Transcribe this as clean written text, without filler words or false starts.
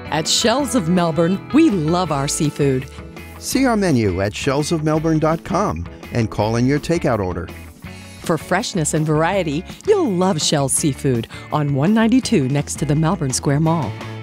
At Shells of Melbourne, we love our seafood. See our menu at shellsofmelbourne.com and call in your takeout order. For freshness and variety, you'll love Shells Seafood on 192 next to the Melbourne Square Mall.